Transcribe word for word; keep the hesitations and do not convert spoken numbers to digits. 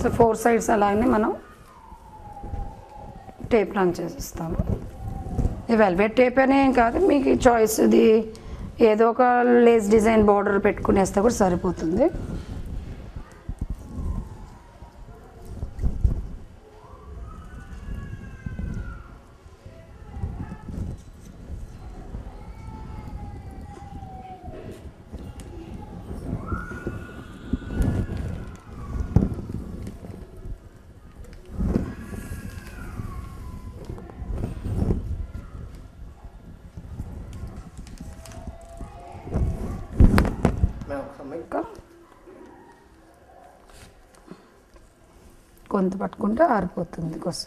So four sides అలానే మనం tape run చేసేస్తాము. ఈ వెల్వెట్ టేప్ అనే ఏం కాదు, మీకు చాయిస్ ఇది ఏదో ఒక లేస్ డిజైన్ బార్డర్ పెట్టుకునేస్తే కూడా సరిపోతుంది. కొంత పట్టుకుంటే ఆరిపోతుంది కోసం.